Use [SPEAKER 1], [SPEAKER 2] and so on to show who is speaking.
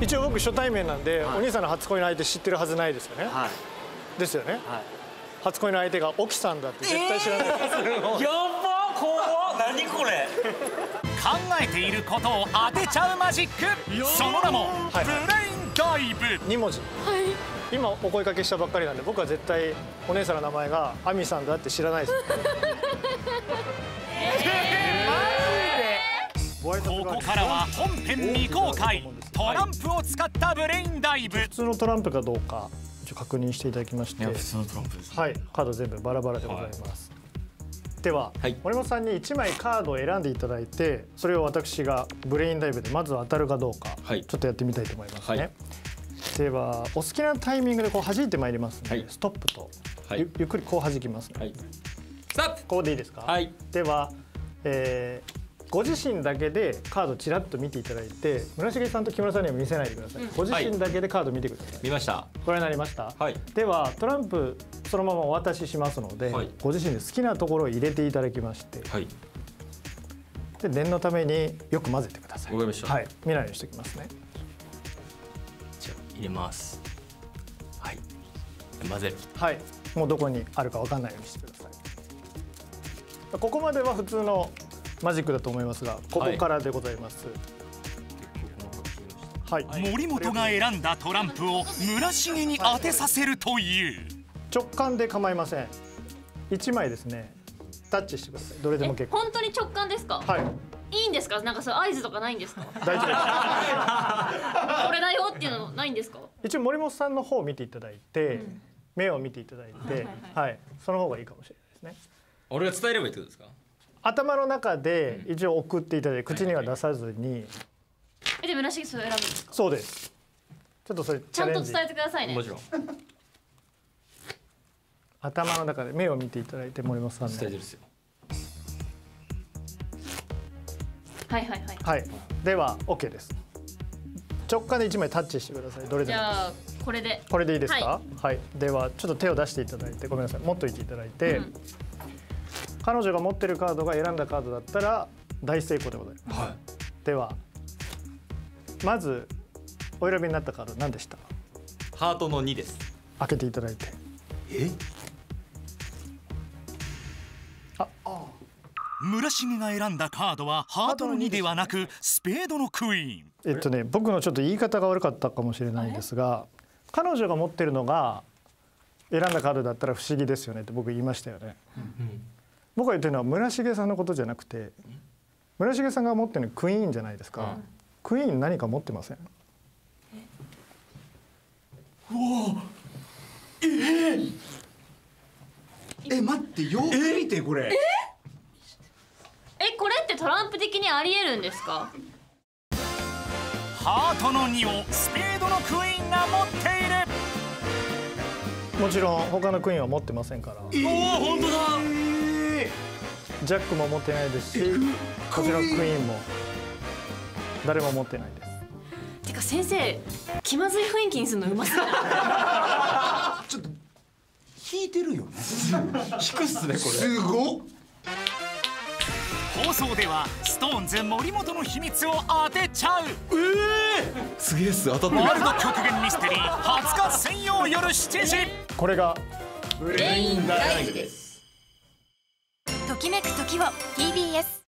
[SPEAKER 1] 一応僕初対面なんで、お兄さんの初恋の相手知ってるはずないですよね。ですよね。初恋の相手が沖さんだって絶対知らないです。
[SPEAKER 2] やば怖っ。何これ。
[SPEAKER 3] 考えていることを当てちゃうマジック、その名もブレインダイブ。
[SPEAKER 1] 2文字。今お声かけしたばっかりなんで、僕は絶対お姉さんの名前が亜美さんだって知らないです。
[SPEAKER 3] ここからは本編未公開トランプを使ったブレインダイブ。
[SPEAKER 1] 普通のトランプかどうか確認していただきまして。
[SPEAKER 2] 普通のトランプです。
[SPEAKER 1] はい、カード全部バラバラでございます。では、森本さんに1枚カードを選んでいただいて、それを私がブレインダイブでまず当たるかどうか、ちょっとやってみたいと思いますね。では、お好きなタイミングでこう弾いてまいりますので、ストップと、ゆっくりこう弾きますので。
[SPEAKER 2] ストップ。
[SPEAKER 1] ここでいいですか。では、ご自身だけでカードちらっと見ていただいて、村重さんと木村さんには見せないでください。ご自身だけでカード見てください。
[SPEAKER 2] 見ました。
[SPEAKER 1] ご覧になりました。ではトランプそのままお渡ししますので、ご自身で好きなところを入れていただきまして、で念のためによく混ぜてください。
[SPEAKER 2] わかりました。
[SPEAKER 1] 見ないようにしておきますね。
[SPEAKER 2] じゃあ入れます。混ぜる。
[SPEAKER 1] もうどこにあるかわかんないようにしてください。ここまでは普通のマジックだと思いますが、ここからでございます。
[SPEAKER 3] 森本が選んだトランプを村重に当てさせるという。
[SPEAKER 1] 直感で構いません。1枚ですね、タッチしてください。どれでも結構。
[SPEAKER 4] 本当に直感ですか。いいんですか。なんかそう合図とかないんですか。
[SPEAKER 1] 大丈夫です。
[SPEAKER 4] これだよっていうのないんですか。
[SPEAKER 1] 一応森本さんの方を見ていただいて、目を見ていただいて、その方がいいかもしれないですね。
[SPEAKER 2] 俺が伝えればいいってことですか。
[SPEAKER 1] 頭の中で一応送っていただいて、口には出さずに。
[SPEAKER 4] で村重それ選ぶんですか。
[SPEAKER 1] そうです。ちょっとそれ
[SPEAKER 4] ちゃんと伝えてくださいね。
[SPEAKER 2] もちろん。
[SPEAKER 1] 頭の中で目を見ていただいて、森本さんの。
[SPEAKER 2] 伝えてるですよ。
[SPEAKER 1] では OK です。直感で1枚タッチしてください。どれでも。
[SPEAKER 4] じゃあこれで。
[SPEAKER 1] これでいいですか。ではちょっと手を出していただいて、ごめんなさい。持っといていただいて。彼女が持ってるカードが選んだカードだったら大成功でございます。ではまずお選びになったカード何でした。
[SPEAKER 2] ハートの2です。
[SPEAKER 1] 開けていただいて。
[SPEAKER 3] 村重が選んだカードはハートの2ではなくスペードのクイーン。
[SPEAKER 1] 僕のちょっと言い方が悪かったかもしれないんですが、彼女が持ってるのが選んだカードだったら不思議ですよねって僕言いましたよね。僕が言ってるのは村重さんのことじゃなくて、村重さんが持ってるのクイーンじゃないですか。クイーン何か持ってません。
[SPEAKER 5] 待って、よく見てこれ。
[SPEAKER 4] これってトランプ的にありえるんですか。
[SPEAKER 3] ハートの2をスペードのクイーンが持っている。
[SPEAKER 1] もちろん他のクイーンは持ってませんから。
[SPEAKER 2] 本当だ。
[SPEAKER 1] ジャックも持ってないですし、こちらのクイーンも誰も持ってないです。
[SPEAKER 4] てか先生、気まずい雰囲気にするのうますぎる。
[SPEAKER 5] ちょっと引いてるよね。
[SPEAKER 2] 引くっすねこれ。
[SPEAKER 5] すごっ。
[SPEAKER 3] 放送ではストーンズ森本の秘密を当てちゃう。
[SPEAKER 2] すげえっす。当たってる。
[SPEAKER 3] ワールド極限ミステリー20日水曜夜7時。
[SPEAKER 1] これが
[SPEAKER 4] ブレインダイブです。
[SPEAKER 6] ときめく時を TBS